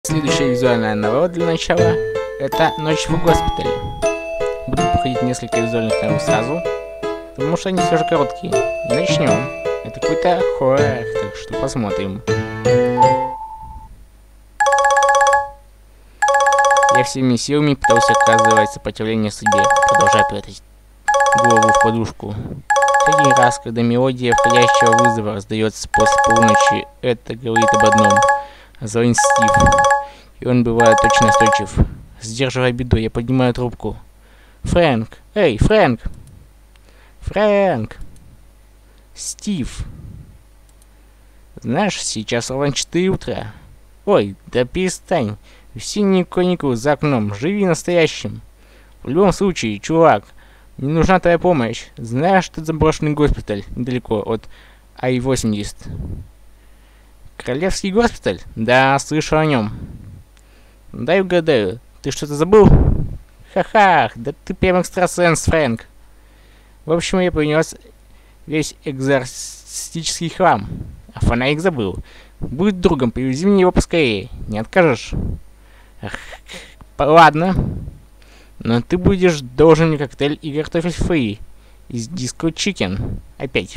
Следующая визуальная новелла для начала — это «Ночь в госпитале». Буду проходить несколько визуальных новелл сразу, потому что они все же короткие. И начнем. Это какой-то хоррор, так что посмотрим. Я всеми силами пытался оказывать сопротивление судьбе, продолжая прятать голову в подушку. Всякий раз, когда мелодия входящего вызова раздается после полуночи, это говорит об одном. Звонит Стив, и он бывает очень настойчив. Сдерживая беду, я поднимаю трубку. Фрэнк! Эй, Фрэнк! Фрэнк! Стив! Знаешь, сейчас ровно 4 утра. Ой, да перестань. Синие каникулы за окном. Живи настоящим. В любом случае, чувак, мне нужна твоя помощь. Знаешь, что это заброшенный госпиталь недалеко от I-80? Королевский госпиталь? Да, слышал о нем. Дай угадаю, ты что-то забыл? Ха-ха, да ты прям экстрасенс, Фрэнк. В общем, я принес весь экзорцистический хлам, а фонарик забыл. Будь другом, привези мне его поскорее, не откажешь? Эх, ладно. Но ты будешь должен мне коктейль и картофель фри из Disco Chicken. Опять.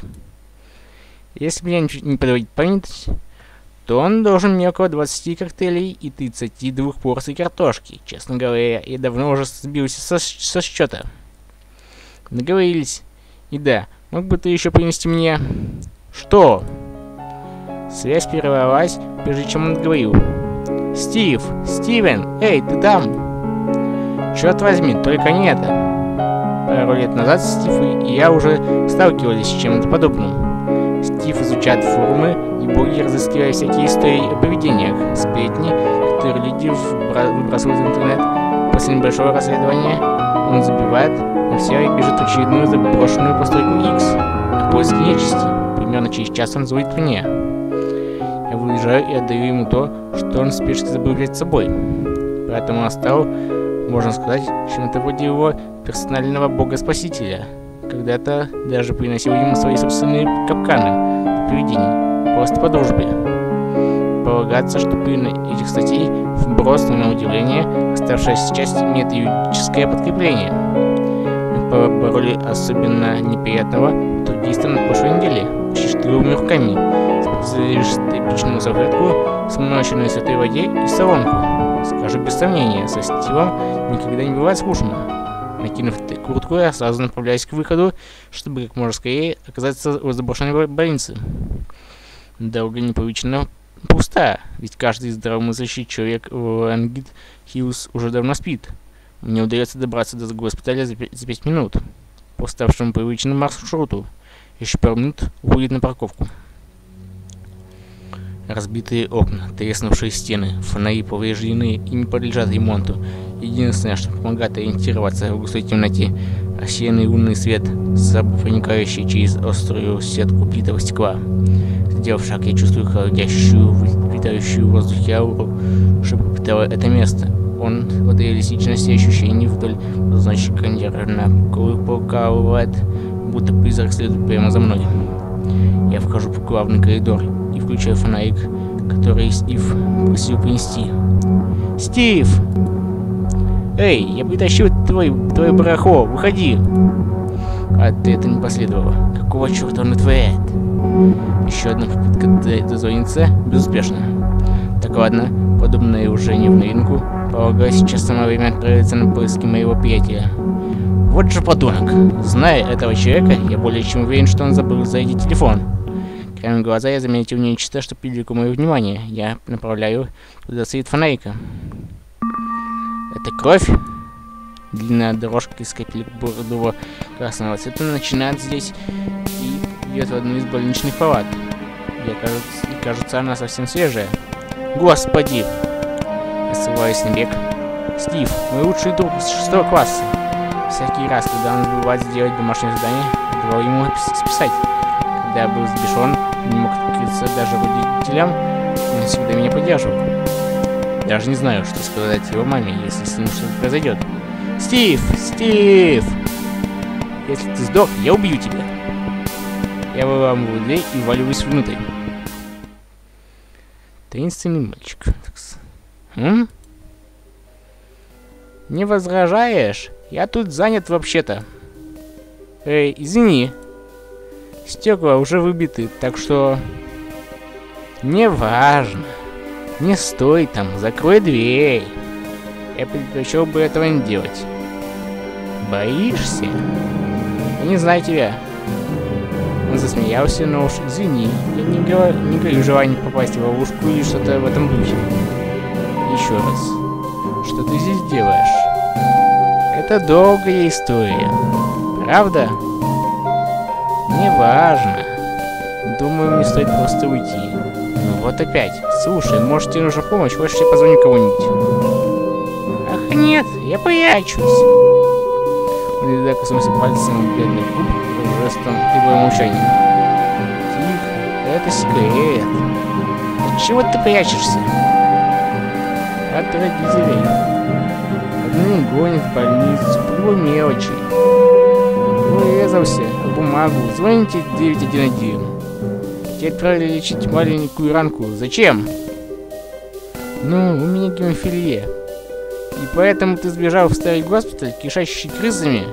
Если меня не подводить память, то он должен мне около 20 коктейлей и 32 порций картошки. Честно говоря, я давно уже сбился со счета. Договорились. И да, мог бы ты еще принести мне... Что? Связь прервалась, прежде чем он договорил. Стив! Стивен! Эй, ты там? Черт возьми, только не это. Пару лет назад Стив и я уже сталкивались с чем-то подобным. Стив изучает форумы и блоги, разыскивая всякие истории о поведениях, сплетни, которые люди выбрасывают в интернет. После небольшого расследования он забивает на все и бежит в очередную заброшенную постройку X. В поиске нечисти. Примерно через час он звонит мне. Я выезжаю и отдаю ему то, что он спешно забыл взять с собой. Поэтому он стал, можно сказать, чем-то вроде его персонального бога-спасителя. Когда-то даже приносил ему свои собственные капканы поведений, просто по дружбе. Полагается, что причина этих статей вброс, на удивление, оставшаяся часть имеет юридическое подкрепление. Мы побороли особенно неприятного трудиста на прошлой неделе, почти 4 руками, использовали лишь типичную салфетку, смоченную в святой воде и соломку. Скажу без сомнения, со Стивом никогда не бывает скучно. Накинув куртку, я сразу направляюсь к выходу, чтобы как можно скорее оказаться в заброшенной больнице. Дорога непривычно пустая, ведь каждый здравомыслящий человек в Лэнгит Хиллз уже давно спит. Мне удается добраться до госпиталя за 5 минут, по ставшему привычному маршруту. Еще пару минут уходит на парковку. Разбитые окна, треснувшие стены, фонари повреждены и не подлежат ремонту. Единственное, что помогает ориентироваться в густой темноте, рассеянный лунный свет, слабо проникающий через острую сетку битого стекла. Сделав шаг, я чувствую холодящую, витающую в воздухе ауру, что пропитала это место. Он в реалистичности ощущений вдоль позвоночника нервно покалывает, будто призрак следует прямо за мной. Я вхожу в главный коридор и включаю фонарик, который Стив просил принести. Стив! Эй, я притащил твое барахло, выходи! Ответа не последовало. Какого черта он вытворяет? Еще одна попытка дозвониться безуспешна. Так ладно, подобное уже не в новинку. Полагаю, сейчас самое время отправиться на поиски моего приятеля. Вот же подонок! Зная этого человека, я более чем уверен, что он забыл зайти телефон. Краем глаза я заметил нечто, что привлекло мое внимание. Я направляю туда свет фонарика. Это кровь? Длинная дорожка из капелек бордового красного цвета начинает здесь и ведет в одну из больничных палат. Кажется, она совсем свежая. Господи! Я срываюсь на бег. Стив, мой лучший друг с 6 класса. Всякий раз, когда он забывает сделать домашнее задание, я давал ему списать. Когда я был сбешен, не мог открыться даже родителям, он всегда меня поддерживал. Даже не знаю, что сказать его маме, если с ним что-то произойдет. Стив! Стив! Если ты сдох, я убью тебя. Я выламываю дверь и вваливаюсь внутрь. Таинственный мальчик. М? Не возражаешь? Я тут занят вообще-то. Эй, извини. Стекла уже выбиты, так что... Неважно. Не стой там, закрой дверь. Я предпочел бы этого не делать. Боишься? Я не знаю тебя. Он засмеялся, но уж извини. Я не говорю желание попасть в ловушку или что-то в этом духе. Еще раз. Что ты здесь делаешь? Это долгая история. Правда? Неважно. Думаю, мне стоит просто уйти. Ну вот опять. Слушай, может тебе нужна помощь? Хочешь, я позвоню кого-нибудь? Ах нет, я прячусь. Он едва коснулся пальцем бедных губ жестом требуя молчания. Тихо, это секрет. Отчего ты прячешься? От родителей. Одни гонят в больницу, по любой мелочи. Урезался в бумагу. Звоните 911. Тебя отправили лечить маленькую ранку. Зачем? Ну, у меня гемофилия. И поэтому ты сбежал в старый госпиталь, кишащий крысами?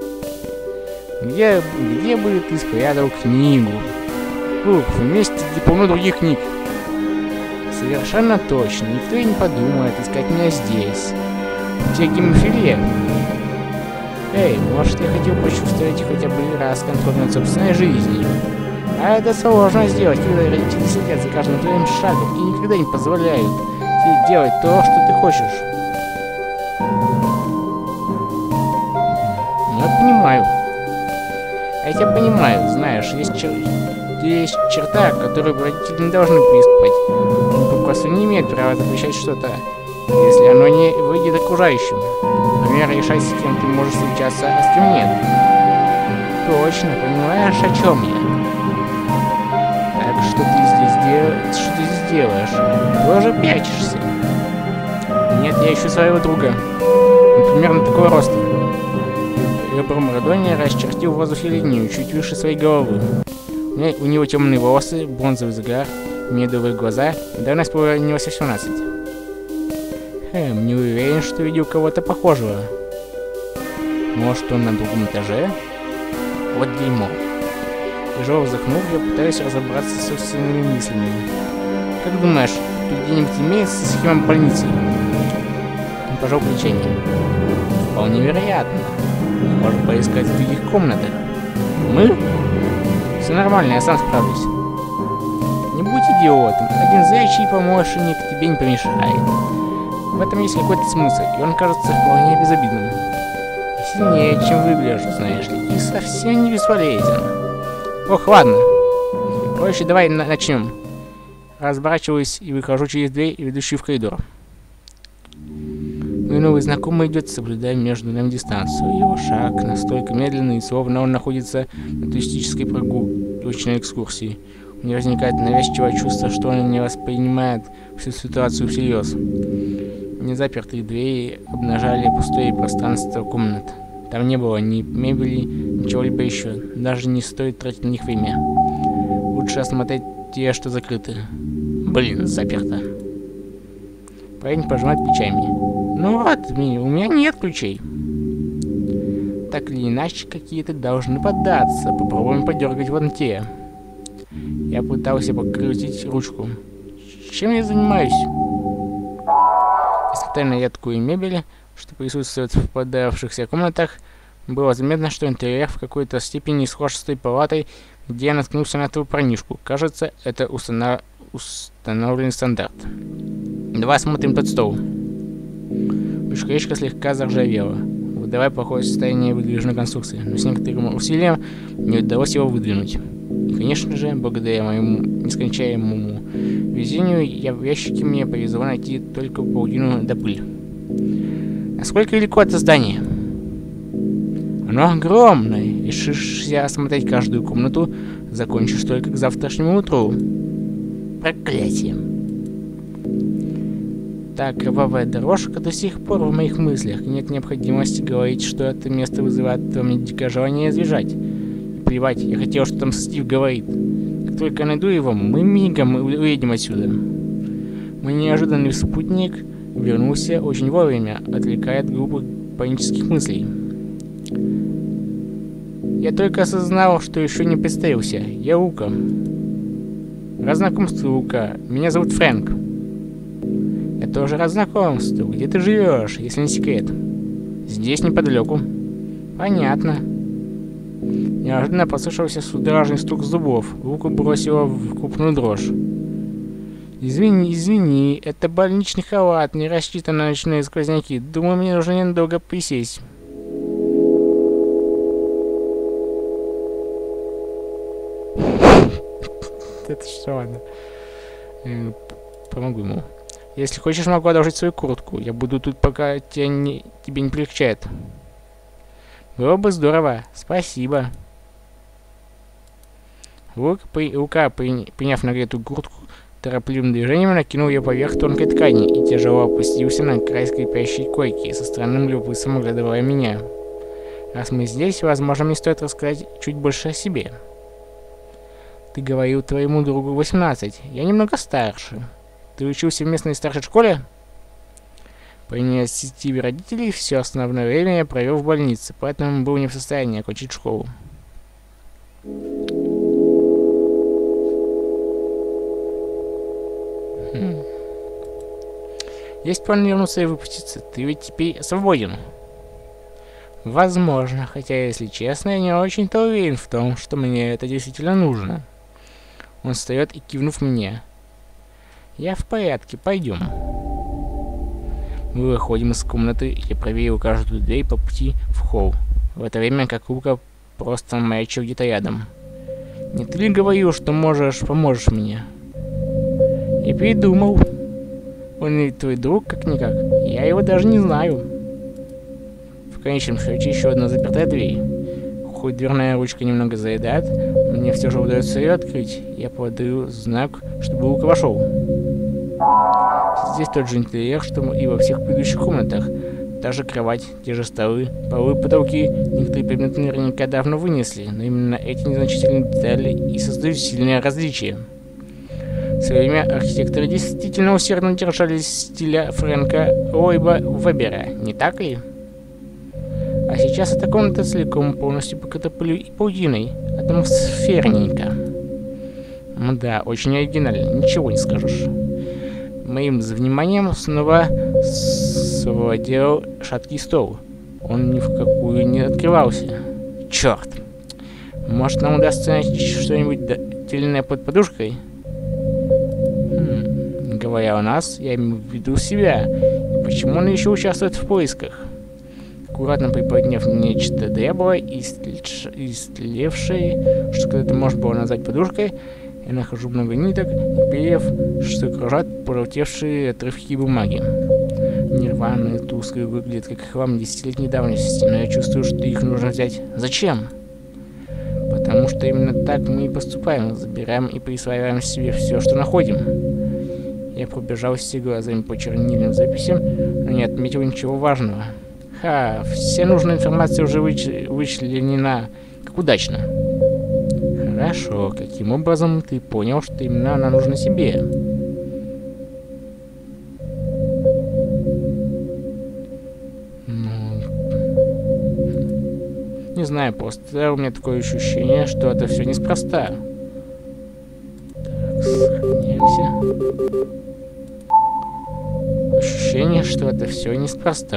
Где бы ты спрятал книгу? Ух, вместе где полно других книг. Совершенно точно. Никто и не подумает искать меня здесь. У тебя гемофилия? Эй, может, я хотел почувствовать хотя бы раз контроль над собственной жизнью. А это сложно сделать, когда родители следят за каждым твоим шагом и никогда не позволяют тебе делать то, что ты хочешь. Я понимаю. Я тебя понимаю, знаешь, есть черта, которую родители не должны приступать. Они попросту не имеют права запрещать что-то, если оно не выйдет окружающим. Например, решать, с кем ты можешь встречаться, а с кем нет. Точно, понимаешь, о чем я? Так что ты здесь делаешь? Тоже прячешься? Нет, я ищу своего друга. Он примерно такого роста. Ребром ладони расчертил в воздухе линию чуть выше своей головы. У него темные волосы, бронзовый загар, медовые глаза, и давно исполнилось 18. Не уверен, что видел кого-то похожего. Может, он на другом этаже? Вот дерьмо. Тяжело вздохнув, я пытаюсь разобраться с собственными мыслями. Как думаешь, тут где-нибудь имеется схема больницы? Он пожал плечами. Вполне вероятно. Можно поискать в других комнатах. Мы? Все нормально, я сам справлюсь. Не будь идиотом. Один зрячий помощник тебе не помешает. В этом есть какой-то смысл, и он кажется вполне безобидным. Я сильнее, чем выгляжу, знаешь ли, и совсем не бесполезен. Ох, ладно. Короче, давай начнем. Разворачиваюсь и выхожу через дверь, ведущую в коридор. Мой новый знакомый идет, соблюдая между нами дистанцию. Его шаг настолько медленный, словно он находится на туристической прогулочной экскурсии. У меня возникает навязчивое чувство, что он не воспринимает всю ситуацию всерьез. Незапертые двери обнажали пустое пространство комнат. Там не было ни мебели, ничего-либо еще. Даже не стоит тратить на них время. Лучше осмотреть те, что закрыты. Блин, заперто. Парень пожимает плечами. Ну вот, у меня нет ключей. Так или иначе, какие-то должны поддаться. Попробуем подергать вон те. Я пытался покрутить ручку. Чем я занимаюсь? Несмотря на редкую мебель, что присутствует в поддавшихся комнатах, было заметно, что интерьер в какой-то степени схож с той палатой, где я наткнулся на эту парнишку. Кажется, это установленный стандарт. Давай смотрим тот стол. Ручка слегка заржавела, выдавая плохое состояние выдвижной конструкции, но с некоторым усилием мне удалось его выдвинуть. И, конечно же, благодаря моему нескончаемому везению, в ящике мне повезло найти только паутину да пыль. Насколько велико это здание? Оно огромное. Решишься осмотреть каждую комнату, закончишь только к завтрашнему утру. Проклятие. Та кровавая дорожка до сих пор в моих мыслях. Нет необходимости говорить, что это место вызывает во мне дикое желание сбежать. И плевать, я хотел, что там Стив говорит. Как только найду его, мы мигом уедем отсюда. Мой неожиданный спутник вернулся очень вовремя, отвлекая от группы панических мыслей. Я только осознал, что еще не представился. Я Лука. Рад знакомству, Лука. Меня зовут Фрэнк. Я тоже рад знакомству. Где ты живешь, если не секрет? Здесь, неподалеку. Понятно. Неожиданно послышался судорожный стук зубов. Луку бросило в крупную дрожь. Извини, это больничный халат, не рассчитан на ночные сквозняки. Думаю, мне нужно недолго присесть. Это что, ладно. Помогу ему. Если хочешь, могу одолжить свою куртку. Я буду тут, пока тебе не полегчает. Было бы здорово. Спасибо. Лука, приняв нагретую куртку, торопливым движением накинул ее поверх тонкой ткани и тяжело опустился на край скрипящей койки, со странным любопытством оглядывая меня. Раз мы здесь, возможно, мне стоит рассказать чуть больше о себе. Ты говорил твоему другу 18. Я немного старше. Ты учился в местной старшей школе? По инициативе родителей все основное время я провел в больнице, поэтому был не в состоянии окончить школу. Есть план вернуться и выпуститься. Ты ведь теперь свободен. Возможно, хотя, если честно, я не очень-то уверен в том, что мне это действительно нужно. Он встает и, кивнув мне. Я в порядке, пойдем. Мы выходим из комнаты, и я проверил каждую дверь по пути в холл. В это время как Лука просто маячил где-то рядом. Не ты ли говорил, что поможешь мне? Я передумал. Он ведь твой друг, как-никак. Я его даже не знаю. В конечном счете еще одна запертая дверь. Хоть дверная ручка немного заедает, мне все же удается ее открыть. Я подаю знак, чтобы Лука вошел. Здесь тот же интерьер, что и во всех предыдущих комнатах. Та же кровать, те же столы, полы, потолки. Некоторые предметы наверняка давно вынесли, но именно эти незначительные детали и создают сильное различие. В свое время архитекторы действительно усердно держались стиля Фрэнка Лойба Вебера, не так ли? А сейчас эта комната целиком полностью покрыта пылью и паутиной. Атмосферненько. Да, очень оригинально, ничего не скажешь. Моим вниманием снова совладел шаткий стол. Он ни в какую не открывался. Черт! Может, нам удастся найти что-нибудь отдельное под подушкой? Говоря о нас, я имею в виду себя. Почему он еще участвует в поисках? Аккуратно приподняв нечто дряблое и истлевшее, что когда-то можно было назвать подушкой, я нахожу много ниток и перьев, что окружат пожелтевшие отрывки бумаги. Нерваные, тусклые, выглядят как хлам десятилетней давности, но я чувствую, что их нужно взять. Зачем? Потому что именно так мы и поступаем, забираем и присваиваем себе все, что находим. Я пробежался глазами по чернильным записям, но не отметил ничего важного. Вся нужная информация уже вычленена. Как удачно. Хорошо, каким образом ты понял, что именно она нужна себе? Не знаю, просто у меня такое ощущение, что это все неспроста. Так, сохраняемся. Ощущение, что это все неспроста.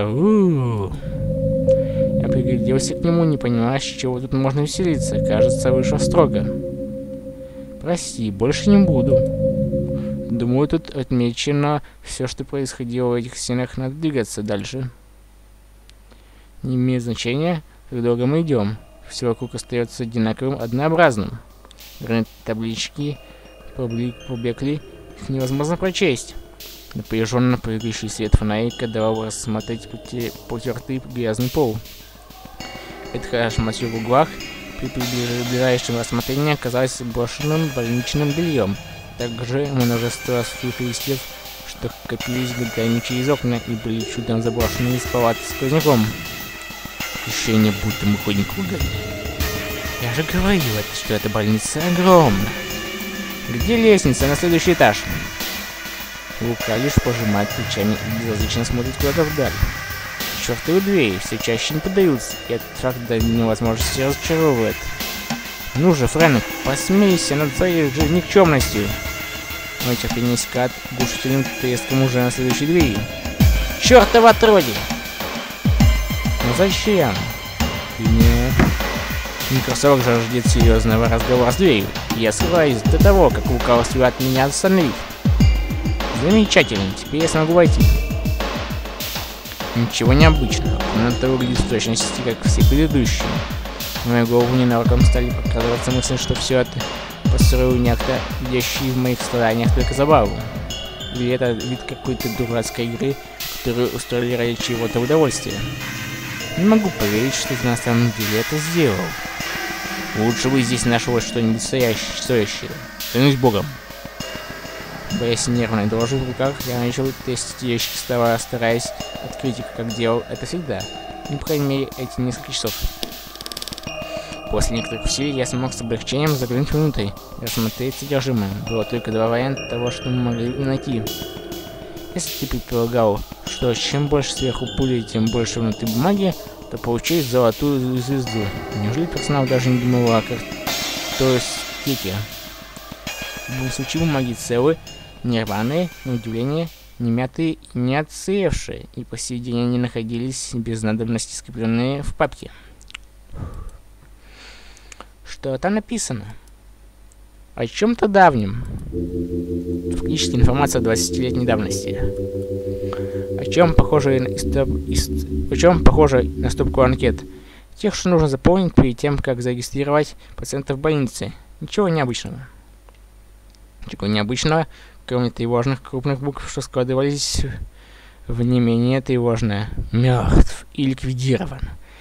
Я пригляделся к нему, не понимая, с чего тут можно веселиться. Кажется, вышло строго. Прости, больше не буду. Думаю, тут отмечено все, что происходило в этих стенах. Надо двигаться дальше. Не имеет значения, как долго мы идем. Все вокруг остается одинаковым, однообразным. Таблички поблекли, их невозможно прочесть. Напряженно прыгающий свет фонарика давал рассмотреть потертый грязный пол. Петля шматью в углах при ближайшем рассмотрении оказалась брошенным больничным бельем. Также множество сухих листьев, что копились годами через окна и были чудом заброшены из палаты сквозняком. Ощущение, будто мы ходим кругами. Я же говорил, что эта больница огромна. Где лестница на следующий этаж? Лука лишь пожимает плечами и безразлично смотрит куда-то вдаль. Чёртовы двери все чаще не поддаются, и этот факт до невозможности разочаровывает. Ну же, Фрэнк, посмейся над своей же никчемностью. Мое терпение искат глушительным треском уже на следующей двери. Чёртово отродье! Ну зачем? Ты не кроссовок же ждет серьезного разговора с дверью. Я скрываюсь до того, как Лука успевает меня остановить. Замечательно, теперь я смогу войти. Ничего необычного. Комната выглядит в точности, как все предыдущие. В мою голову ненароком стали прокрадываться мысли, что все это построил некто, видящий в моих страданиях только забаву. Или это вид какой-то дурацкой игры, которую устроили ради чего-то удовольствия. Не могу поверить, что ты на самом деле это сделал. Лучше бы здесь нашлось что-нибудь стоящее. Клянусь богом. Боясь нервной дрожи в руках, я начал тестить ящик стола, стараясь открыть их, как делал это всегда. Ну, по крайней мере, эти несколько часов. После некоторых усилий я смог с облегчением заглянуть внутрь и рассмотреть содержимое. Было только два варианта того, что мы могли найти. Если ты предполагал, что чем больше сверху пули, тем больше внутри бумаги, то получишь золотую звезду. Неужели персонал даже не думал о картотеке? В любом случае бумаги целые, не рваные, на удивление, не мятые и не отсыревшие, и по сей день они находились без надобности скрепленные в папке. Что там написано? О чем-то давнем. Фактически информация 20-летней давности. О чем похоже на стопку анкет. Тех, что нужно заполнить перед тем, как зарегистрировать пациента в больнице. Ничего необычного. Ничего необычного, кроме тревожных крупных букв, что складывались в не менее тревожное. Мертв и ликвидирован.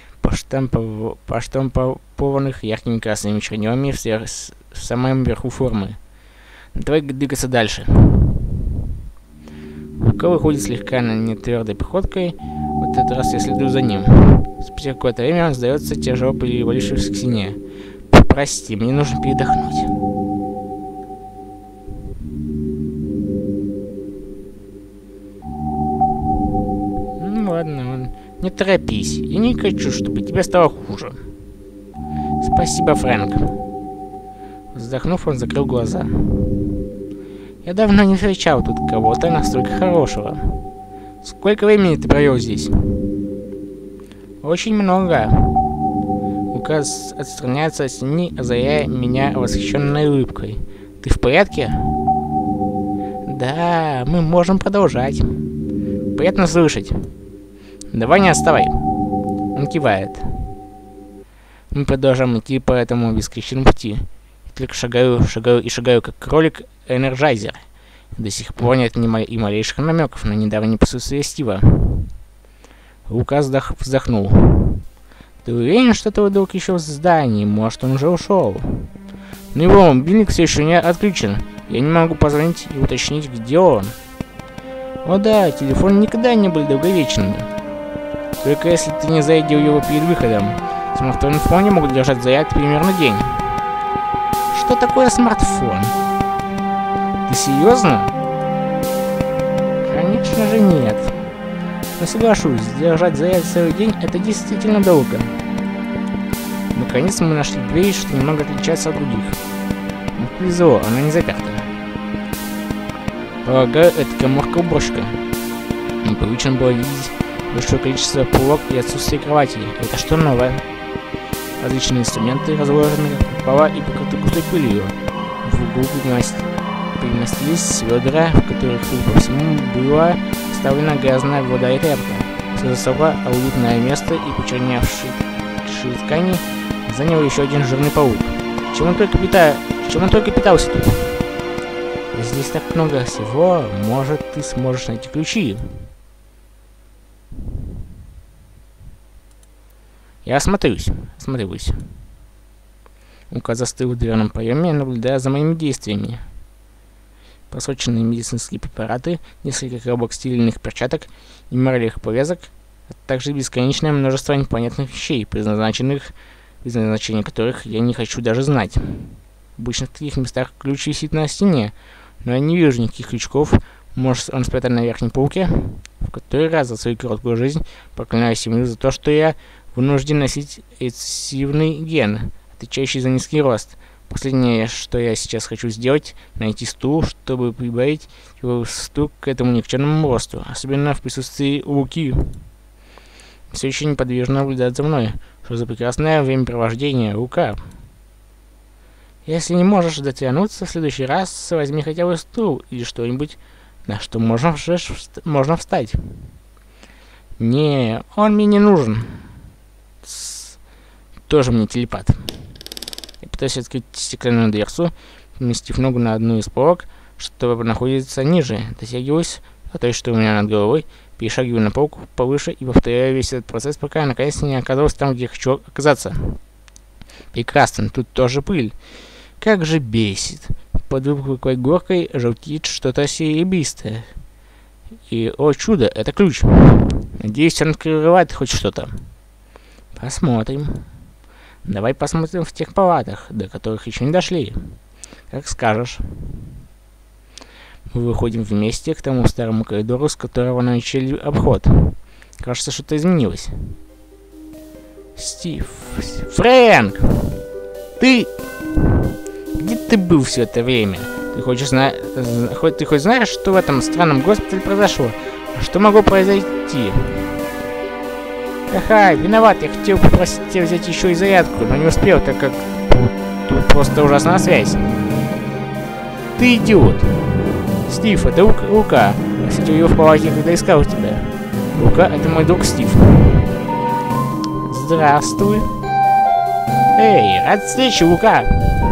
Поштампованных яркими красными чернилами в самом верху формы. Давай двигаться дальше. Лука выходит слегка нетвердой походкой. В этот раз я следую за ним. Спустя какое-то время он сдается, тяжело перевалившись к стене. Прости, мне нужно передохнуть. Ну ладно, не торопись. Я не хочу, чтобы тебе стало хуже. Спасибо, Фрэнк. Вздохнув, он закрыл глаза. Я давно не встречал тут кого-то настолько хорошего. Сколько времени ты провел здесь? Очень много. Лука отстраняется от стены, озаряя меня восхищенной улыбкой. Ты в порядке? Да, мы можем продолжать. Приятно слышать. Давай не отставай. Он кивает. Мы продолжаем идти по этому бесконечному пути. Только шагаю, как кролик-энерджайзер. До сих пор нет ни малейших намеков на недавнее присутствие Стива. Лука вздохнул. Ты уверен, что твой друг еще в здании? Может, он уже ушел? Но его мобильник все еще не отключен. Я не могу позвонить и уточнить, где он. О да, телефоны никогда не были долговечными. Только если ты не зарядил его перед выходом. Смартфоны вполне могут держать заряд примерно день. Что такое смартфон? Ты серьезно? Конечно же нет. Но соглашусь, держать заряд целый день — это действительно долго. Наконец мы нашли дверь, что немного отличается от других. Но повезло, она не заперта. Полагаю, это каморка уборщика. Непривычно было видеть большое количество полок и отсутствие кровати. Это что новое? Различные инструменты разложены как попало и покрыты густой пылью. В углу примостились ведра, в которых, судя по всему, была вставлена грязная вода и тряпка. Все за собой уютное место и почерневшие ткани занял еще один жирный паук. Чем он только питался тут? Здесь так много всего, может, ты сможешь найти ключи. Я осмотрюсь. Лука застыл в дверном проеме, наблюдая за моими действиями. Просроченные медицинские препараты, несколько коробок стерильных перчаток и марлевых повязок, а также бесконечное множество непонятных вещей, предназначение которых я не хочу даже знать. Обычно в таких местах ключ висит на стене, но я не вижу никаких крючков, Может, он спрятан на верхней полке? В который раз за свою короткую жизнь проклинаю семью за то, что я вынужден носить рецессивный ген, отвечающий за низкий рост. Последнее, что я сейчас хочу сделать, найти стул, чтобы прибавить его высоту к этому никчемному росту, особенно в присутствии Луки. Все еще неподвижно наблюдает за мной. Что за прекрасное времяпровождение, Лука. Если не можешь дотянуться, в следующий раз возьми хотя бы стул или что-нибудь, на что можно встать. Не, он мне не нужен. Тоже мне телепат. Я пытаюсь открыть стеклянную дверцу, поместив ногу на одну из полок, что находится ниже. Дотягиваюсь до той, что у меня над головой, перешагиваю на полку повыше и повторяю весь этот процесс, пока я наконец не оказался там, где хочу оказаться. Прекрасно, тут тоже пыль. Как же бесит. Под выпуклой горкой желтеет что-то серебристое. И, о чудо, это ключ. Надеюсь, он открывает хоть что-то. Посмотрим. Давай посмотрим в тех палатах, до которых еще не дошли. Как скажешь. Мы выходим вместе к тому старому коридору, с которого начали обход. Кажется, что-то изменилось. Стив. Фрэнк! Ты... Где ты был все это время? Ты хочешь знать... Ты хоть знаешь, что в этом странном госпитале произошло? А что могло произойти? Ха-ха, виноват, я хотел попросить тебя взять еще и зарядку, но не успел, так как тут просто ужасная связь. Ты идиот. Стив, это Лука. Я сидел его в палате, когда искал тебя. Лука, это мой друг Стив. Здравствуй. Эй, рад встрече, Лука.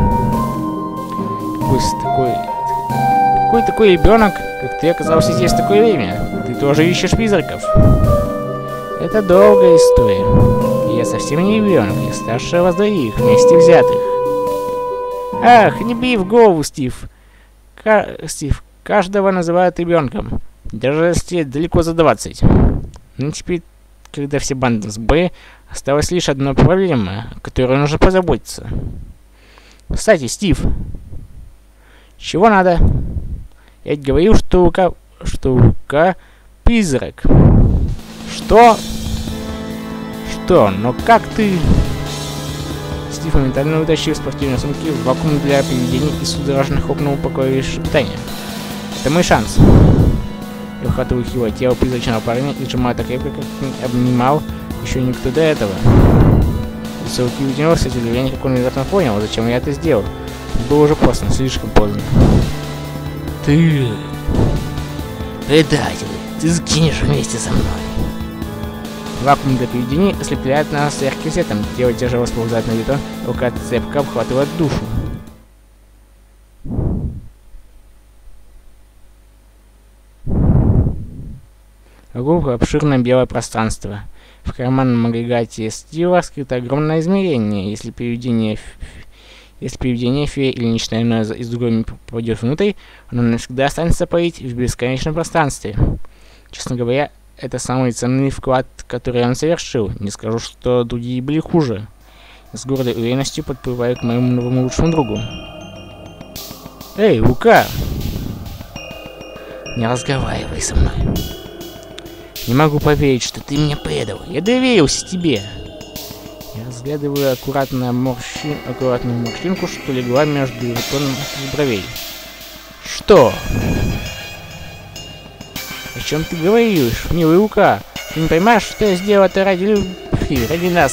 Какой такой ребенок, как ты, оказался здесь в такое время? Ты тоже ищешь призраков? Это долгая история. Я совсем не ребенок, я старше вас двоих, вместе взятых. Ах, не бей в голову, Стив. Стив, каждого называют ребенком, даже если далеко за 20. Но теперь, когда все банды в сборе, осталась лишь одна проблема, о которой нужно позаботиться. Кстати, Стив, чего надо? Я ведь говорил, что Лука призрак. Что? Что? Но как ты... Стив моментально вытащил спортивные сумки в вакуум для приведения и судорожно хлопнул по клавише питания. Это мой шанс. Я ухватываю его тело призрачного парня и сжимаю так крепко, как не обнимал еще никто до этого. Лицо Луки вытянулось от удивления, как он внезапно понял, зачем я это сделал. Было уже поздно, слишком поздно. Ты... Предатель, ты сгинешь вместе со мной. Вакуум для привидений ослепляет нас ярким светом. Тело тяжело сползает на бетон, рука цепко обхватывает душу. Вокруг обширное белое пространство. В карманном агрегате Стива скрыто огромное измерение. Если привидение феи или нечто иное из другой мира попадет внутрь, оно навсегда останется парить в бесконечном пространстве. Честно говоря, это самый ценный вклад, который он совершил. Не скажу, что другие были хуже. С гордой уверенностью подплываю к моему новому лучшему другу. Эй, Лука! Не разговаривай со мной. Не могу поверить, что ты меня предал. Я доверился тебе. Я разглядываю аккуратную морщинку, что легла между бетоном бровей. Что? О чем ты говоришь, милый Лука? Ты не понимаешь, что я сделал это ради любви, ради нас?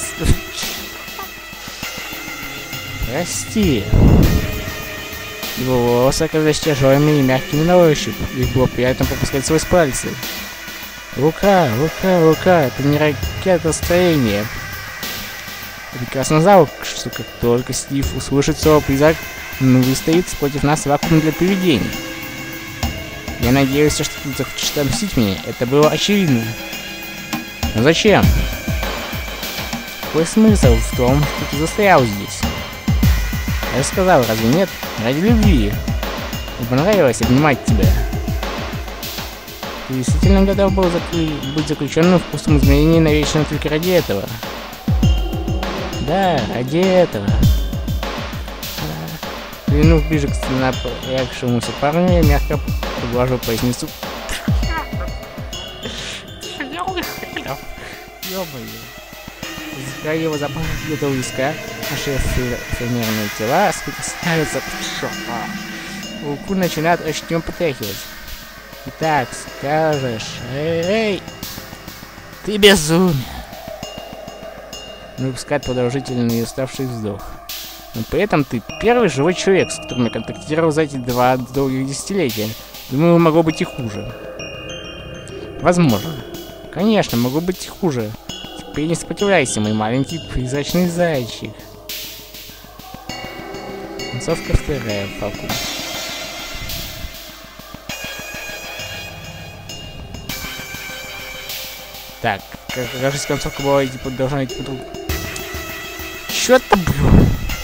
Прости. Его волосы оказались тяжелыми и мягкими на ощупь. Их было приятно попускать сквозь пальцы. Лука, это не ракетостроение. Я прекрасно знал, что как только Стив услышит слово призрак, он выстоит против нас вакуум для привидений. Я надеялся, что ты захочешь отомстить мне. Это было очевидно. Но зачем? Какой смысл в том, что ты застрял здесь? Я же сказал, разве нет? Ради любви. Мне понравилось обнимать тебя. Ты действительно готов был быть заключенным в пустом измерении навечно только ради этого? Взглянув ближе к напрягшемуся парню, я мягко поглажу поясницу. Ё-моё. Из его запаха где-то у виска, наши эфемерные тела становятся... Руку начинает ощутимо потряхивать. Итак, скажешь... Эй! Ты безумен! Но выпускает продолжительный и уставший вздох. Но при этом ты первый живой человек, с которым я контактировал за эти 2 долгих десятилетия. Думаю, могло быть и хуже. Возможно. Конечно, могло быть и хуже. Теперь не сопротивляйся, мой маленький призрачный зайчик. Концовка 2, Фалкон. Так, кажется, концовка была типа должна идти по-другому. Чё это было?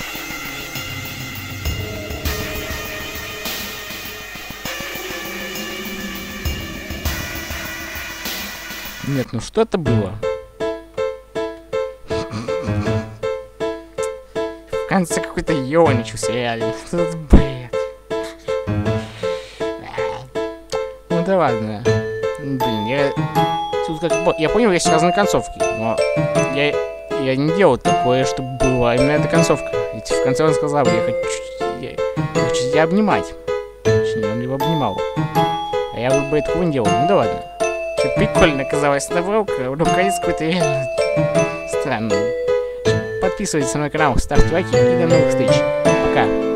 Нет, ну что это было? В конце какой-то ёничус, реально. Что это бред? Ну да ладно. Блин, я понял, есть разные концовки, но я не делал такое, чтобы была именно эта концовка. Ведь в конце он сказал, я хочу тебя обнимать. Точнее, он его обнимал. А я бы такого не делал. Ну да ладно. Что прикольно оказалось навралка, но конец какой-то реально странный. Подписывайтесь на мой канал, ставьте лайки и до новых встреч. Пока.